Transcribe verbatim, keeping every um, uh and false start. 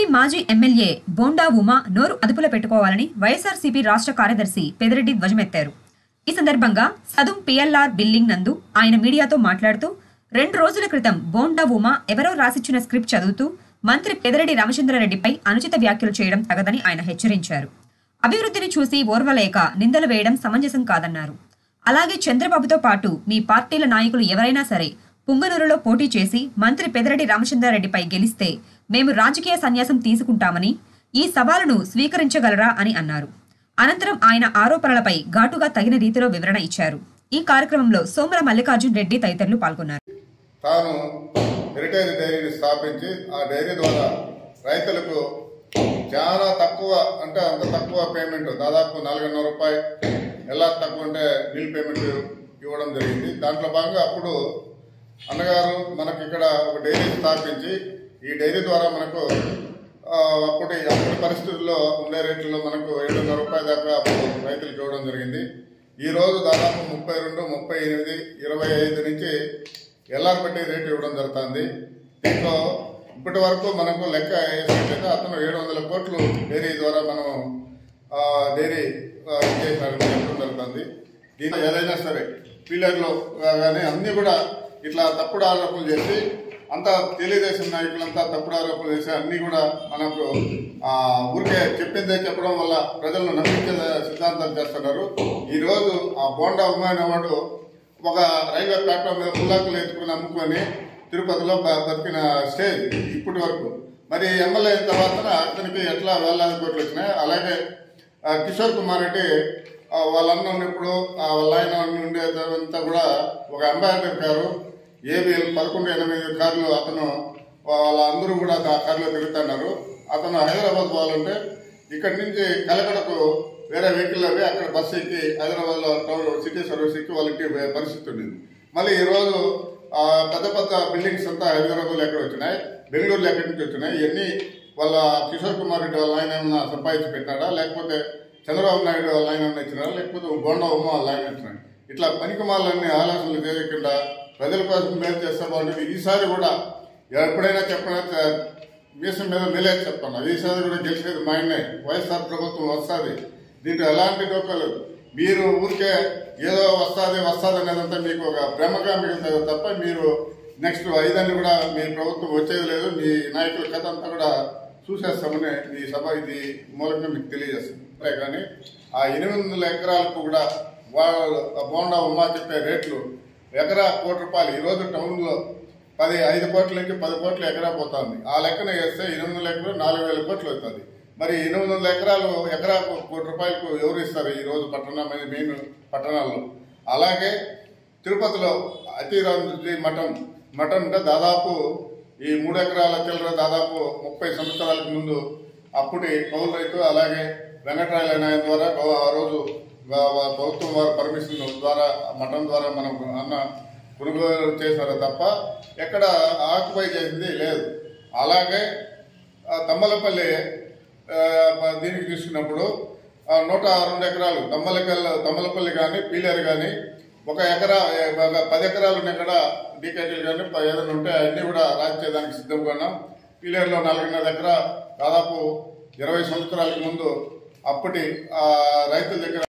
మాజీ ఎమ్మెల్యే బోండా ఉమా నోరు అదుపులో పెట్టుకోవాలని వైఎస్ఆర్సీపీ రాష్ట్ర కార్యదర్శి పెదిరెడ్డి ధ్వజమెత్తారు. ఈ సందర్భంగా సదుం పిఎల్ఆర్ బిల్డింగ్ నందు ఆయన మీడియాతో మాట్లాడుతూ రెండు రోజుల క్రితం బోండా ఉమా ఎవరో రాసిచ్చిన స్క్రిప్ట్ చదువుతూ మంత్రి పెదిరెడ్డి రామచంద్రారెడ్డిపై అనుచిత వ్యాఖ్యలు చేయడం తగదని ఆయన హెచ్చరించారు. అభివృద్ధిని చూసి ఓర్వలేక నిందలు వేయడం సమంజసం కాదన్నారు. అలాగే చంద్రబాబుతో పాటు మీ పార్టీల నాయకులు ఎవరైనా సరే పుంగనూరులో పోటీ చేసి మంత్రి పెదిరెడ్డి రామచంద్రారెడ్డిపై గెలిస్తే మేము రాజకీయ సన్యాసం తీసుకుంటామని, ఈ సవాలును స్వీకరించగలరా అని అన్నారు. అనంతరం ఆయన ఆరోపణలపై ఘాటుగా తగిన రీతిలో వివరణ ఇచ్చారు. ఈ కార్యక్రమంలో సోమల మల్లికార్జున్ రెడ్డి తదితరులు పాల్గొన్నారు. తాను హెరిటేజ్ డైరీని స్థాపించి ఆ డైరీ ద్వారా రైతులకు చాలా తక్కువ అంటే అంత తక్కువ పేమెంట్, దాదాపు నాలుగున్నర రూపాయలు ఎలా తక్కువ అంటే బిల్ పేమెంట్ ఇవ్వడం జరిగింది. దాంట్లో భాగంగా అప్పుడు అన్నగారు మనకి ఇక్కడ ఒక డైరీ స్థాపించి ఈ డైరీ ద్వారా మనకు అప్పటి అప్పటి పరిస్థితుల్లో ఉండే రేట్లలో మనకు ఏడున్నర రూపాయల దాకా అప్పుడు రైతులకు ఇవ్వడం జరిగింది. ఈ రోజు దాదాపు ముప్పై రెండు ముప్పై ఎనిమిది ఇరవై ఐదు నుంచి ఎల్ఆర్ బట్టి రేటు ఇవ్వడం జరుగుతుంది. దీంట్లో ఇప్పటి వరకు మనకు లెక్క వేసినట్లయితే అతను ఏడు వందల కోట్లు డైరీ ద్వారా మనం డైరీ చెప్పడం జరుగుతుంది. దీంట్లో ఏదైనా సరే పీలర్లో కానీ అన్ని కూడా ఇట్లా తప్పుడు ఆరోపణలు చేసి అంతా తెలుగుదేశం నాయకులంతా తప్పుడు ఆరోపణలు చేసి అన్ని కూడా మనకు ఊరికే చెప్పిందే చెప్పడం వల్ల ప్రజలను నమ్మించే సిద్ధాంతాలు చేస్తున్నారు. ఈ రోజు ఆ బోండా ఉమాయన వాడు ఒక రైల్వే ప్లాట్ఫామ్ మీద పుల్లాకులు ఎత్తుకుని అమ్ముకొని తిరుపతిలో బతికిన స్టేజ్ ఇప్పటి వరకు. మరి ఎమ్మెల్యే అయిన తర్వాత అతనికి ఎట్లా వేలాది కోట్లు వచ్చినాయి. అలాగే కిషోర్ కుమార్ రెడ్డి వాళ్ళన్న ఉన్నప్పుడు వాళ్ళ ఆయన ఉండేదంతా కూడా ఒక అంబాసిడర్ కారు ఏబిఎల్ పదకొండు ఎనిమిది కార్లు అతను వాళ్ళందరూ కూడా ఆ కారులో తిరుగుతున్నారు. అతను హైదరాబాద్ పోవాలంటే ఇక్కడి నుంచి కలకడకు వేరే వెహికల్ అవి అక్కడ బస్సు ఎక్కి హైదరాబాద్ లో టౌన్ సిటీ సర్వీస్ ఎక్కి వాళ్ళకి పరిస్థితి ఉండేది. మళ్ళీ ఈ రోజు పెద్ద పెద్ద బిల్డింగ్స్ అంతా హైదరాబాద్ లో ఎక్కడ వచ్చినాయి, బెంగళూరులో ఎక్కడి నుంచి వచ్చినాయి, ఇవన్నీ వాళ్ళ కిషోర్ కుమార్ రెడ్డి వాళ్ళ ఆయన ఏమన్నా సంపాదించి పెట్టాడా, లేకపోతే చంద్రబాబు నాయుడు వాళ్ళ ఆయన ఏమన్నా ఇచ్చినాడా, లేకపోతే బోండా ఉమ్మ వాళ్ళ ఆయన ఇచ్చినాడు. ఇట్లా పనికిమాలన్నీ ఆలోచనలు చేయకుండా ప్రజల కోసం మేలు చేస్తే బాగుంటుంది. ఈసారి కూడా ఎప్పుడైనా చెప్పినా మీసం మీద నిలేదు చెప్తాను. ఈసారి కూడా గెలిచేది మా ఆయనే, వైఎస్ఆర్ ప్రభుత్వం వస్తుంది. దీంట్లో ఎలాంటి డోకలు మీరు ఊరికే ఏదో వస్తుంది వస్తుంది అనేదంతా మీకు ఒక ప్రేమగా మిగులుతుంది తప్ప మీరు నెక్స్ట్ ఐదాన్ని కూడా మీ ప్రభుత్వం వచ్చేది లేదు. మీ నాయకుల కథ అంతా కూడా చూసేస్తామని మీ సభ ఇది మూలంగా మీకు తెలియజేస్తుంది. కానీ ఆ ఎనిమిది వందల ఎకరాలకు కూడా వాళ్ళు బోండా ఉమా చెప్పే రేట్లు ఎకరా కోటి రూపాయలు. ఈ రోజు టౌన్ లో పది ఐదు కోట్ల నుంచి పది కోట్ల ఎకరా పోతుంది. ఆ లెక్కన వేస్తే ఎనిమిది వందల ఎకరాలు నాలుగు వేల కోట్లు అవుతుంది. మరి ఎనిమిది వందల ఎకరాలు ఎకరా కోటి రూపాయలకు ఎవరు ఇస్తారు ఈ రోజు పట్టణ మెయిన్ పట్టణాల్లో? అలాగే తిరుపతిలో అతిరామజీ మఠం మఠం అంటే దాదాపు ఈ మూడు ఎకరాల చిల్లర దాదాపు ముప్పై సంవత్సరాలకు ముందు అప్పటి కౌలు రైతు అలాగే వెంకటరాయల నాయన ద్వారా ఆ రోజు ప్రభుత్వం వారి పర్మిషన్ ద్వారా మఠం ద్వారా మనం అన్న కొనుగోలు చేశారు తప్ప ఎక్కడ ఆక్యుపై చేసింది లేదు. అలాగే తమ్మలపల్లి దీనికి తీసుకున్నప్పుడు నూట రెండు ఎకరాలు తమ్మలకల్ తమ్మలపల్లి కానీ పీలేరు కానీ ఒక ఎకరా పది ఎకరాలు ఉన్న ఎక్కడ డీకేటీలు కానీ ఏదైనా ఉంటే అన్ని కూడా రాజచేయడానికి సిద్ధంగా ఉన్నాం. పీలేరులో నాలుగున్నర ఎకరా దాదాపు ఇరవై సంవత్సరాలకు ముందు అప్పటి రైతుల దగ్గర